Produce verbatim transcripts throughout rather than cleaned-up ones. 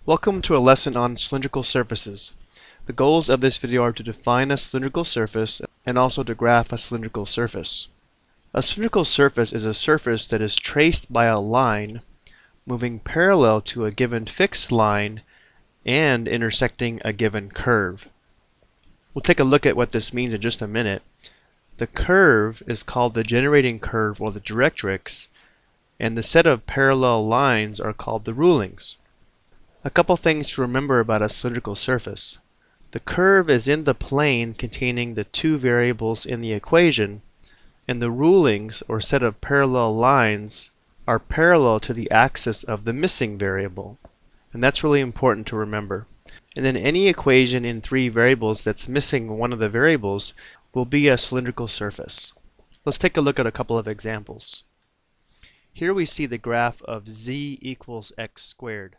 Welcome to a lesson on cylindrical surfaces. The goals of this video are to define a cylindrical surface and also to graph a cylindrical surface. A cylindrical surface is a surface that is traced by a line moving parallel to a given fixed line and intersecting a given curve. We'll take a look at what this means in just a minute. The curve is called the generating curve or the directrix, and the set of parallel lines are called the rulings. A couple things to remember about a cylindrical surface. The curve is in the plane containing the two variables in the equation, and the rulings or set of parallel lines are parallel to the axis of the missing variable. And that's really important to remember. And then any equation in three variables that's missing one of the variables will be a cylindrical surface. Let's take a look at a couple of examples. Here we see the graph of z equals x squared.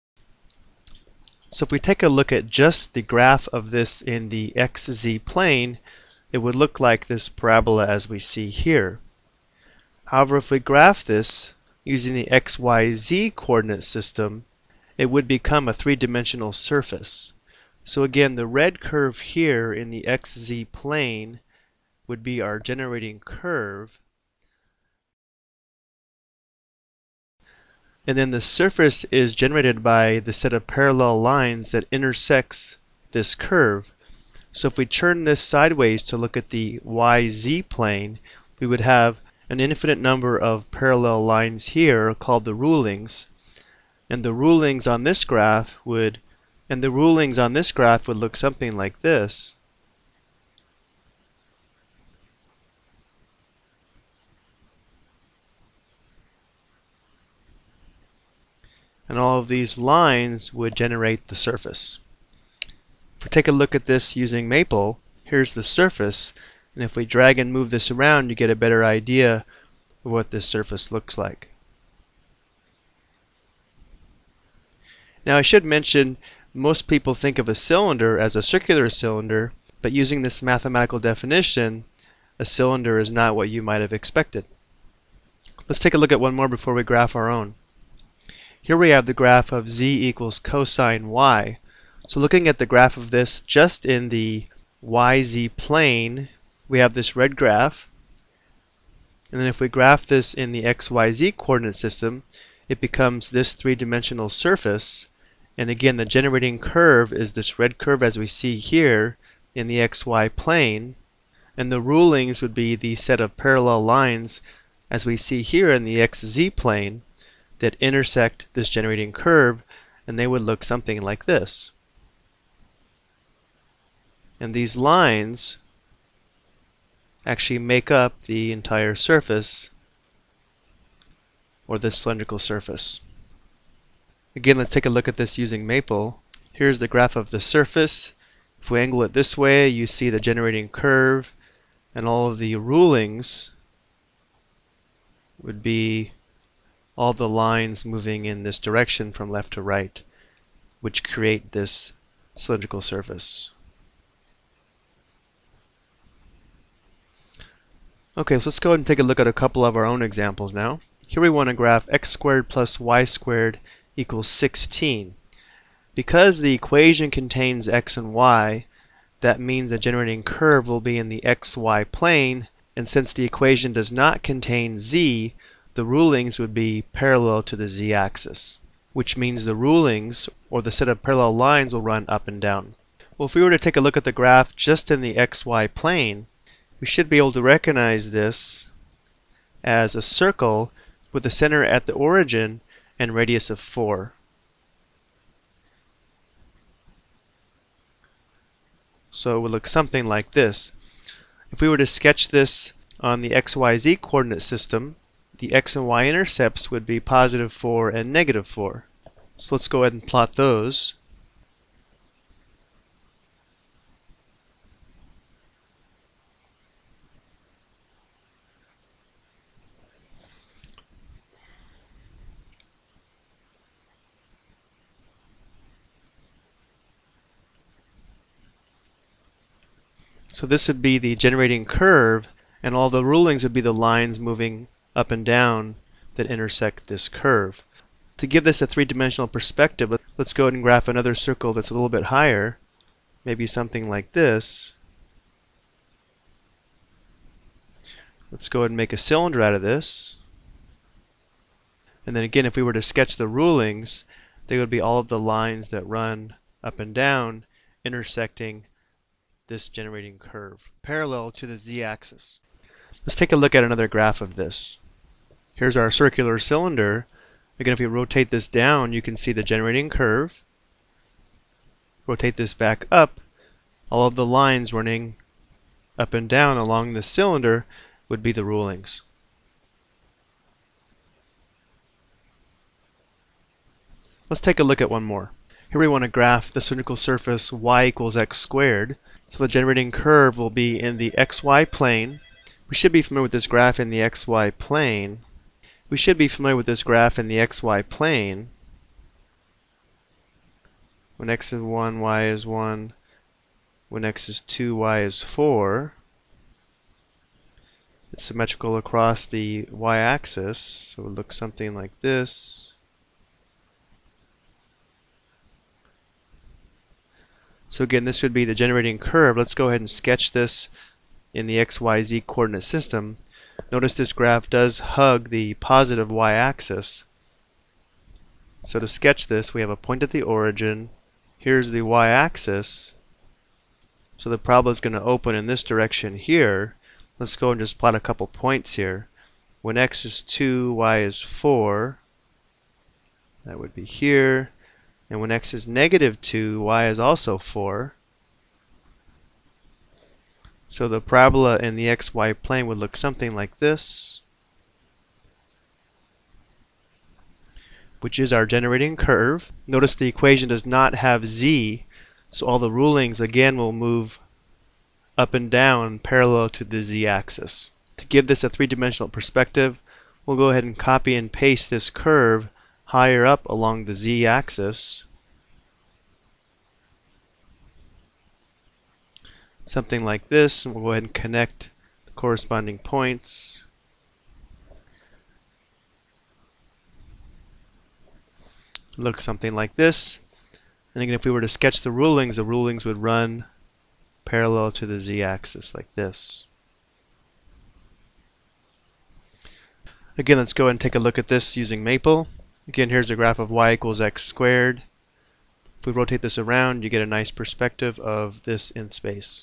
So if we take a look at just the graph of this in the xz plane, it would look like this parabola as we see here. However, if we graph this using the xyz coordinate system, it would become a three-dimensional surface. So again, the red curve here in the xz plane would be our generating curve. And then the surface is generated by the set of parallel lines that intersects this curve. So if we turn this sideways to look at the Y Z plane, we would have an infinite number of parallel lines here called the rulings. And the rulings on this graph would and the rulings on this graph would look something like this. And all of these lines would generate the surface. If we take a look at this using Maple, here's the surface, and if we drag and move this around, you get a better idea of what this surface looks like. Now I should mention, most people think of a cylinder as a circular cylinder, but using this mathematical definition, a cylinder is not what you might have expected. Let's take a look at one more before we graph our own. Here we have the graph of z equals cosine y. So looking at the graph of this just in the yz plane, we have this red graph. And then if we graph this in the xyz coordinate system, it becomes this three-dimensional surface. And again, the generating curve is this red curve as we see here in the xy plane. And the rulings would be the set of parallel lines as we see here in the xz plane that intersect this generating curve, and they would look something like this. And these lines actually make up the entire surface, or this cylindrical surface. Again, let's take a look at this using Maple. Here's the graph of the surface. If we angle it this way, you see the generating curve, and all of the rulings would be all the lines moving in this direction from left to right, which create this cylindrical surface. Okay, so let's go ahead and take a look at a couple of our own examples now. Here we want to graph x squared plus y squared equals sixteen. Because the equation contains x and y, that means the generating curve will be in the xy plane, and since the equation does not contain z, the rulings would be parallel to the z-axis, which means the rulings, or the set of parallel lines, will run up and down. Well, if we were to take a look at the graph just in the xy plane, we should be able to recognize this as a circle with a center at the origin and radius of four. So it would look something like this. If we were to sketch this on the xyz coordinate system, the x and y intercepts would be positive four and negative four. So let's go ahead and plot those. So this would be the generating curve, and all the rulings would be the lines moving up and down that intersect this curve. To give this a three-dimensional perspective, let's go ahead and graph another circle that's a little bit higher, maybe something like this. Let's go ahead and make a cylinder out of this. And then again, if we were to sketch the rulings, they would be all of the lines that run up and down intersecting this generating curve parallel to the z-axis. Let's take a look at another graph of this. Here's our circular cylinder. Again, if we rotate this down, you can see the generating curve. Rotate this back up, all of the lines running up and down along the cylinder would be the rulings. Let's take a look at one more. Here we want to graph the cylindrical surface y equals x squared. So the generating curve will be in the xy plane. We should be familiar with this graph in the xy plane. We should be familiar with this graph in the xy plane. When x is one, y is one. When x is two, y is four. It's symmetrical across the y-axis, so it would look something like this. So again, this would be the generating curve. Let's go ahead and sketch this in the x y z coordinate system. Notice this graph does hug the positive y-axis. So to sketch this, we have a point at the origin. Here's the y-axis. So the parabola is going to open in this direction here. Let's go and just plot a couple points here. When x is two, y is four. That would be here. And when x is negative two, y is also four. So the parabola in the xy plane would look something like this, which is our generating curve. Notice the equation does not have z, so all the rulings again will move up and down parallel to the z-axis. To give this a three-dimensional perspective, we'll go ahead and copy and paste this curve higher up along the z-axis. Something like this, and we'll go ahead and connect the corresponding points. Look something like this. And again, if we were to sketch the rulings, the rulings would run parallel to the z-axis like this. Again, let's go ahead and take a look at this using Maple. Again, here's a graph of y equals x squared. If we rotate this around, you get a nice perspective of this in space.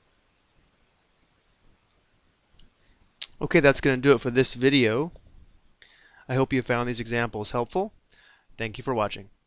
Okay, that's going to do it for this video. I hope you found these examples helpful. Thank you for watching.